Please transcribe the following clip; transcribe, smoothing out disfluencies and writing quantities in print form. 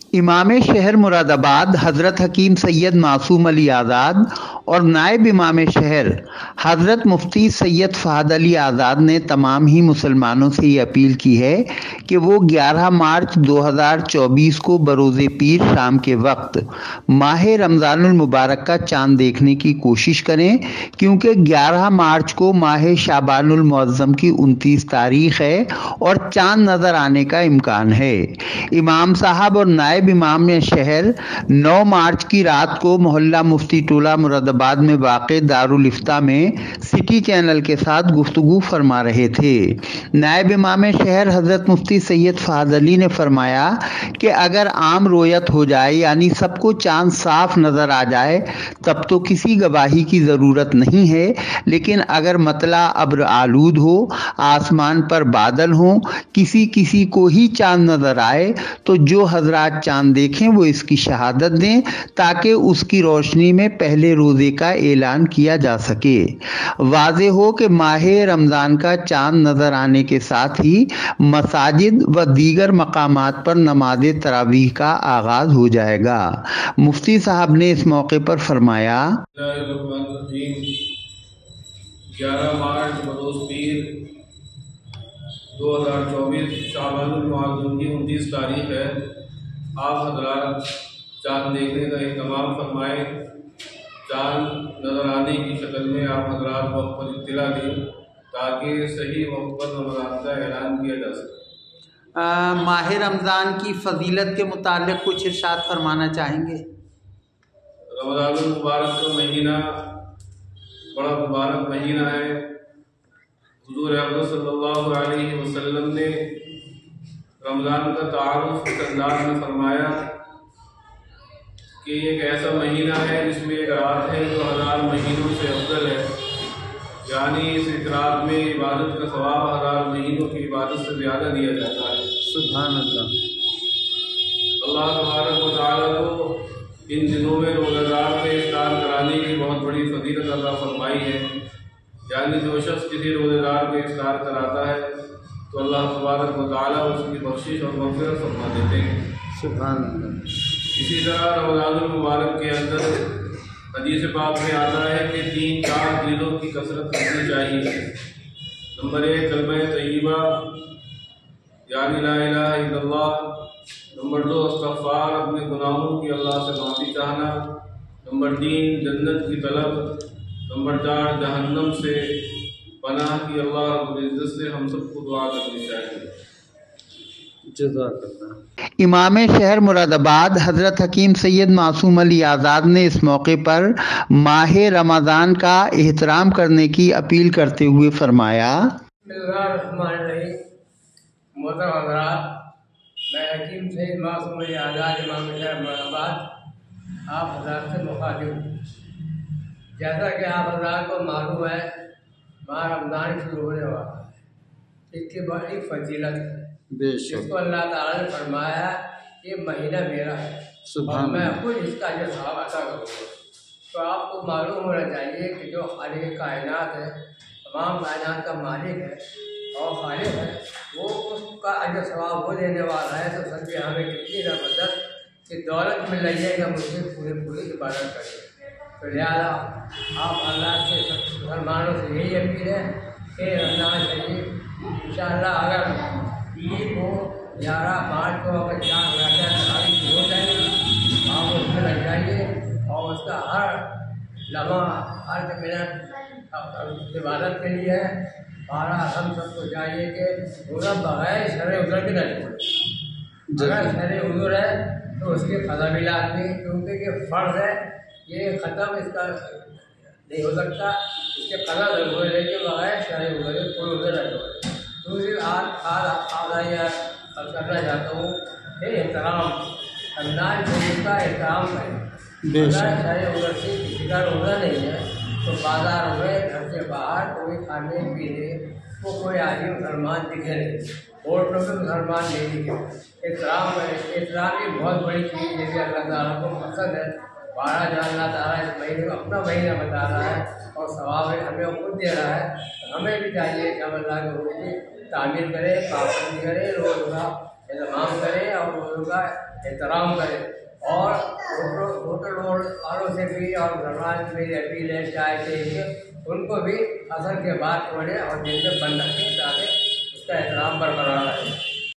इमाम शहर मुरादाबाद हज़रत हकीम सैयद मासूम अली आज़ाद और नायब इमाम शहर हज़रत मुफ्ती सैयद फ़हद अली आज़ाद ने तमाम ही मुसलमानों से ये अपील की है कि वो 11 मार्च 2024 को बरोज़े पीर शाम के वक्त माह रमज़ानुल मुबारक का चाँद देखने की कोशिश करें, क्योंकि 11 मार्च को माह शाबानुल मुअज़्ज़म की 29 तारीख़ है और चाँद नज़र आने का इम्कान है। इमाम साहब और नायब इमाम शहर 9 मार्च की रात को मोहल्ला मुफ्ती टोला मुरादाबाद में वाक़े दारुल इफ्ता में सिटी चैनल के साथ गुफ्तगू फरमा रहे थे। नायब इमाम शहर हज़रत मुफ्ती सैयद फ़हद अली ने फरमाया कि अगर आम रोयत हो जाए, यानी सबको चांद साफ नज़र आ जाए, तब तो किसी गवाही की ज़रूरत नहीं है, लेकिन अगर मतला अब्र आलूद हो, आसमान पर बादल हों, किसी किसी को ही चांद नज़र आए, तो जो हजरात चांद देखें वो इसकी शहादत दें, ताकि उसकी रोशनी में पहले रोज़े का ऐलान किया जा सके। वाज़ेह हो कि माह रमज़ान का चांद नज़र आने के साथ ही मसाजिद व दीगर मकामात पर नमाज तरावीह का आगाज़ हो जाएगा। मुफ्ती साहब ने इस मौके पर फरमाया, 11 मार्च बरोज़ पीर 2024 शाबानुल मुअज़्ज़म की 29 तारीख है। आप हज़रात चाँद देखने का इत्तमाम फरमाएँ। चाँद नज़र आने की शक्ल में आप हज़रात वक्त पर इत्तला दें, ताकि सही वक्त पर रमज़ान का ऐलान किया जा सके। माह रमज़ान की फजीलत के मुतालिक कुछ इरशाद फरमाना चाहेंगे? रमज़ानुल मुबारक का महीना बड़ा मुबारक महीना है। हुज़ूर अक़दस सल्लल्लाहु अलैहि वसल्लम ने रमज़ान का तारुफ़ इस अंदाज़ में फरमाया कि एक ऐसा महीना है जिसमें एक रात है जो 1000 महीनों से अफजल है, यानी इस एक रात में इबादत का सवाब 1000 महीनों की इबादत से ज़्यादा दिया जाता है। सुभान अल्लाह। अल्लाह तबारक व तआला को इन दिनों में रोज़ादार में इफ्तार कराने की बहुत बड़ी फजीलत अता फरमाई है, यानी जो शख्स किसी रोज़ेदार को इफ्तार कराता है तो अल्लाह तबारक व तआला उसकी बख्शिश और मग़फ़िरत फरमा देते हैं। सुभान अल्लाह। इसी तरह रमज़ानुल मुबारक के अंदर हदीस पाक में आता है कि 3-4 चीज़ों की कसरत करनी चाहिए। नंबर 1 कलमा तय्यबा यानी ला इलाहा इल्लल्लाह। नंबर 2 इस्तिग़फ़ार, अपने गुनाहों की अल्लाह से माफ़ी चाहना। नंबर 3 जन्नत की तलब। नंबर 4 जहन्नम से पनाह की अल्लाह रब्बुल इज़्ज़त से हम सबको दुआ करनी चाहिए। जज़ाकल्लाह। इमाम शहर मुरादाबाद हज़रत हकीम सैयद मासूम अली आज़ाद ने इस मौके पर माह रमज़ान का एहतराम करने की अपील करते हुए फरमाया, मैं हकीम सैयद मासूम अली आज़ाद इमाम शहर मुरादाबाद आप हज़रात से मुखातिब हूँ। जैसा कि आप हज़रात को मालूम है, माह रमज़ान शुरू होने वाला है। इसकी बड़ी फजीलत है, जिसको अल्लाह ताला ने फरमाया ये महीना मेरा है और मैं खुद इसका जो सवाब अता करूँगा। तो आपको मालूम होना चाहिए कि जो खालिक़ कायनात है, तमाम कायनात का मालिक है और खालिक़ है, वो उसका अजर सवाब वो देने वाला है। तो सच में हमें कितनी ज़बरदस्त कि दौलत मिल रही है कि मुझे पूरी इबादत करें। तो लिहाजा आप अल्लाह से मुसलमानों से यही अपील है कि रमज़ान शरीफ इंशाअल्लाह अगर ईद को 11 मार्च को अगर चाँद तारीख हो जाए, आप उसमें लग जाइए और उसका हर लम्हा हर मिनट इबादत के लिए है। हमारा हम सबको चाहिए कि रोज़ा बगैर शर उज़र के न छोड़े। अगर शर उज़र है तो उसकी क़ज़ा भी लाज़मी, क्योंकि ये फ़र्ज़ है, ये ख़त्म इसका नहीं हो सकता, इसके क़ज़ा ज़रूर है, लेकिन बगैर शर उज़र कोई उज़र न छोड़े। दूसरी आज करना चाहता हूँ कि एहतराम रमज़ान शरीफ का एहतराम करें। अगर शर उज़र से किसी का रोज़ा नहीं है तो बाज़ार में घर से बाहर कोई खाने पीने को कोई आदमी मुसलमान दिखे नहीं, होटलों में मुसलमान नहीं दिखे। एहतराम करें। एहतराम एक बहुत बड़ी चीज़ है कि अल्लाह ताला को पसंद है। 12 जो अल्लाह ताला इस महीने को अपना महीना बता रहा है और सवाब हमें खुद दे रहा है, तो हमें भी चाहिए कि हम अल्लाह के रोज़ की तामीर करें, पाबंदी करें, रोज़ का इंतज़ाम करें और और उनका एहतराम करें। और होटल वालों से भी और घरवालों से मेरी अपील है, चाय से उनको भी असर के बाद छोड़े और दिन में बंद रखें ताकि इसका एहतराम बरकरार रहे।